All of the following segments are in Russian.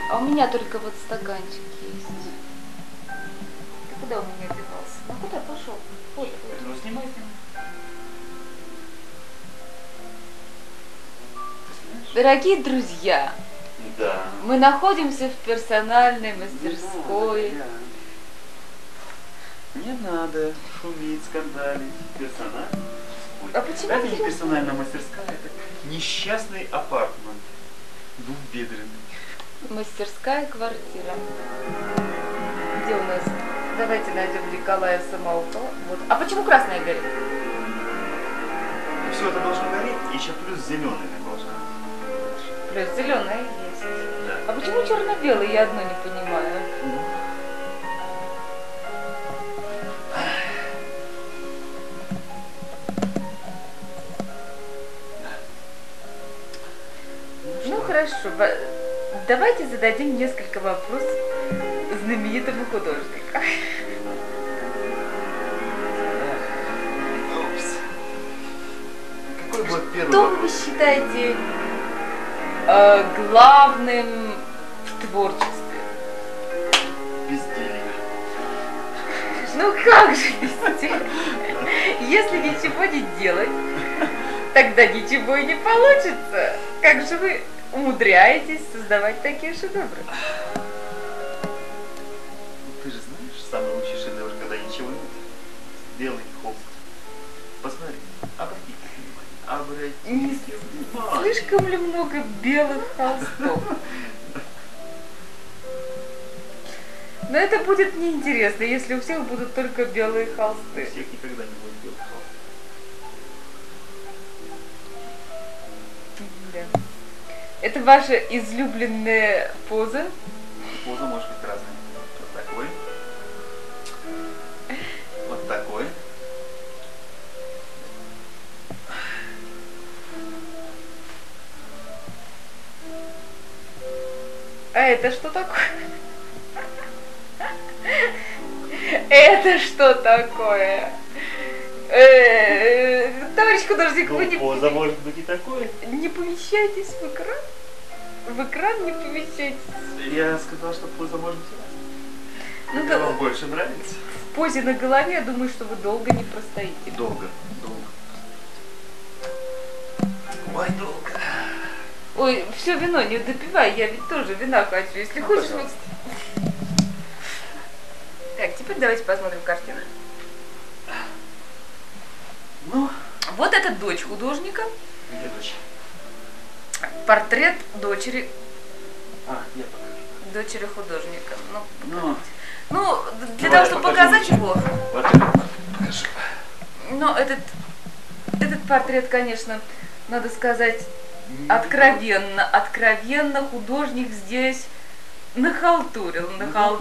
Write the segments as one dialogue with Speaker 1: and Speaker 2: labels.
Speaker 1: А у меня только вот стаканчик есть. Ты куда у меня девался? Ну куда пошел? Вот.
Speaker 2: Ну снимай.
Speaker 1: Дорогие друзья,
Speaker 2: Да.
Speaker 1: мы находимся в персональной мастерской.
Speaker 2: Не надо шуметь, скандалить. Персональная.
Speaker 1: А почему
Speaker 2: Это не
Speaker 1: ты-
Speaker 2: персональная мастерская, это несчастный апартмент. Двухбедренный.
Speaker 1: Мастерская квартира. Где у нас? Давайте найдем Николая Самоукова. Вот. А почему красная горит?
Speaker 2: Все это должно гореть, и еще плюс зеленый должно.
Speaker 1: Плюс зеленая есть.
Speaker 2: Да.
Speaker 1: А почему черно-белый? Я одно не понимаю. Ну хорошо, давайте зададим несколько вопросов знаменитому художнику.
Speaker 2: Упс. Какой будет первый
Speaker 1: Что
Speaker 2: вопрос?
Speaker 1: вы считаете главным в творчестве?
Speaker 2: Безделье.
Speaker 1: Ну как же безделье? Если ничего не делать, тогда ничего и не получится. Как же вы умудряетесь создавать такие шедевры?
Speaker 2: Ты же знаешь, самый лучший шедевр, когда ничего нет. Белый холст. Посмотри, обрати внимание.
Speaker 1: Не слишком ли много белых холстов? Но это будет неинтересно, если у всех будут только белые
Speaker 2: У
Speaker 1: холсты.
Speaker 2: всех никогда не будет белых холстов.
Speaker 1: Да. Это ваша излюбленная поза?
Speaker 2: Поза может быть разная. Вот такой. Вот такой.
Speaker 1: А это что такое? Это что такое? Товарищ художник, вы
Speaker 2: Ну, поза может быть и такой.
Speaker 1: не помещаетесь в экран? В экран не помещаетесь.
Speaker 2: Я сказал, что поза может быть разная.
Speaker 1: Ну,
Speaker 2: Какая
Speaker 1: да,
Speaker 2: вам больше нравится?
Speaker 1: в позе на голове, я думаю, что вы долго не простоите.
Speaker 2: Долго. Ой, долго.
Speaker 1: Ой, все вино не допивай, я ведь тоже вина хочу. Если хочешь, вот... Так, теперь давайте посмотрим картину.
Speaker 2: Ну,
Speaker 1: Вот это дочь художника.
Speaker 2: где дочь?
Speaker 1: Портрет дочери
Speaker 2: Я покажу.
Speaker 1: дочери художника.
Speaker 2: Ну,
Speaker 1: Ну, для
Speaker 2: давай,
Speaker 1: того, чтобы
Speaker 2: покажи
Speaker 1: показать
Speaker 2: мне.
Speaker 1: его.
Speaker 2: Вот покажи.
Speaker 1: Но этот портрет, конечно, надо сказать, откровенно художник здесь нахалтурил.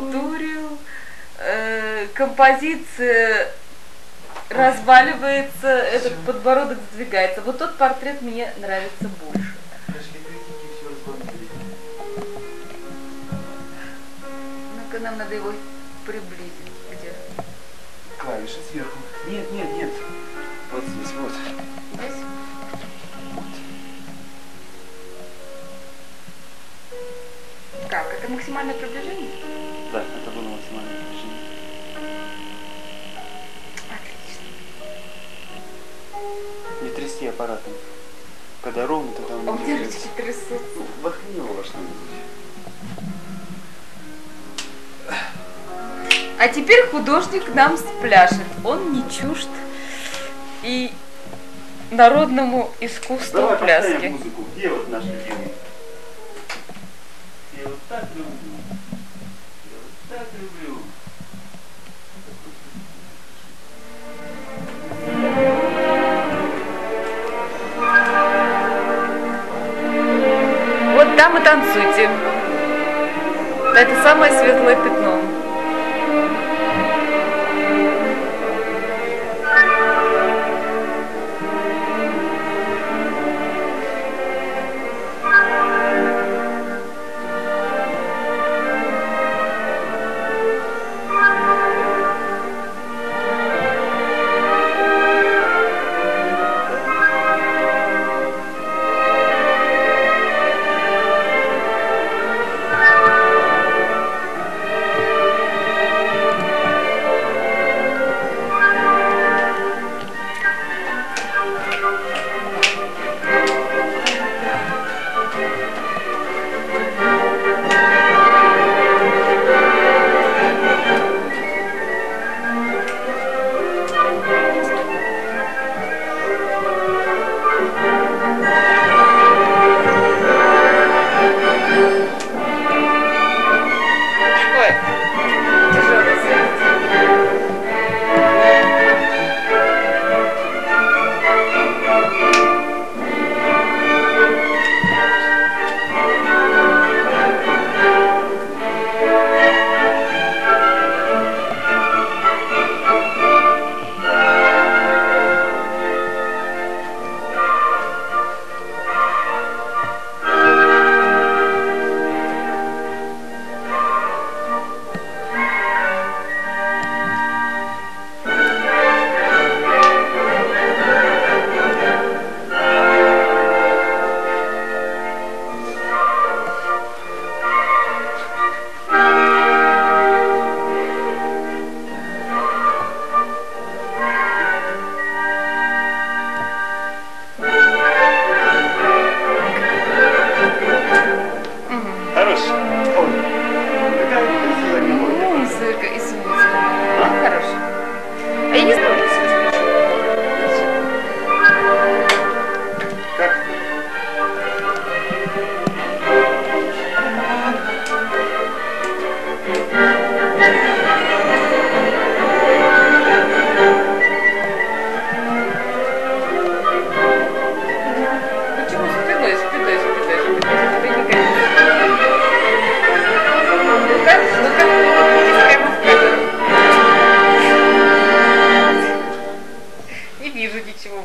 Speaker 1: Композиция разваливается, этот подбородок сдвигается. Вот тот портрет мне нравится больше.
Speaker 2: Пошли критики, все разломили.
Speaker 1: Ну-ка, нам надо его приблизить. Где?
Speaker 2: Клавиши сверху. Нет. Вот здесь, вот.
Speaker 1: Здесь? Как? Это максимальное приближение?
Speaker 2: Да, это было максимальное движение.
Speaker 1: Отлично.
Speaker 2: Не трясти аппаратом. Когда ровно, тогда он
Speaker 1: А у
Speaker 2: не
Speaker 1: меня
Speaker 2: двигается.
Speaker 1: ручки трясутся.
Speaker 2: Воткни его во что-нибудь.
Speaker 1: А теперь художник нам спляшет. Он не чужд и народному искусству
Speaker 2: Давай
Speaker 1: пляски.
Speaker 2: поставим музыку. Где вот наш любимый? Я вот так люблю. Я вот так люблю.
Speaker 1: Вот там и танцуйте. Это самое светлое пятно.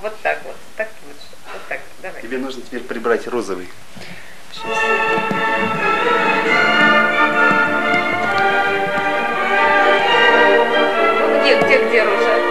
Speaker 1: вот так вот. Так лучше. Вот так. Давай.
Speaker 2: Тебе нужно теперь прибрать розовый.
Speaker 1: Ну, где рожа?